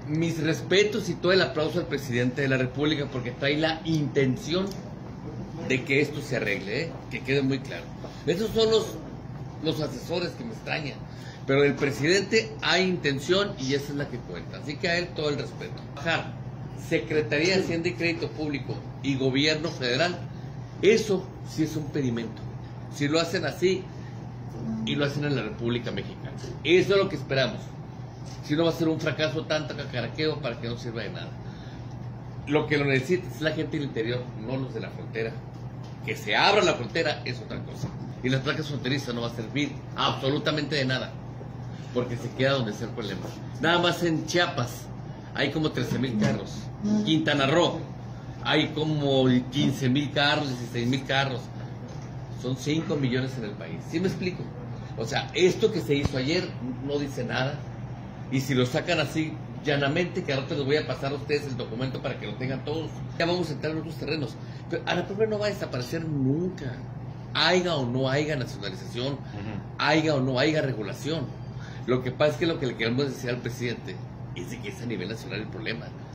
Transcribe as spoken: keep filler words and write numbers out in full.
mis respetos y todo el aplauso al presidente de la República porque trae la intención de que esto se arregle, ¿eh? Que quede muy claro. Esos son los, los asesores que me extrañan, pero del presidente hay intención y esa es la que cuenta, así que a él todo el respeto. Bajar Secretaría de Hacienda y Crédito Público y Gobierno Federal, eso sí es un pedimento. Si lo hacen así y lo hacen en la República Mexicana, eso es lo que esperamos. Si no va a ser un fracaso tanto cacaraqueo para que no sirva de nada. Lo que lo necesita es la gente del interior, no los de la frontera. Que se abra la frontera es otra cosa. Y las placas fronterizas no va a servir absolutamente de nada, porque se queda donde está el problema. Nada más en Chiapas hay como trece mil carros. Quintana Roo hay como quince mil carros, dieciséis mil carros. Son cinco millones en el país. ¿Sí me explico? O sea, esto que se hizo ayer no dice nada. Y si lo sacan así llanamente, que ahora te les voy a pasar a ustedes el documento para que lo tengan todos, ya vamos a entrar en otros terrenos. Pero a la pobre no va a desaparecer nunca. Haiga o no haya nacionalización, uh-huh. haiga o no haya regulación. Lo que pasa es que lo que le queremos decir al presidente es de que es a nivel nacional el problema.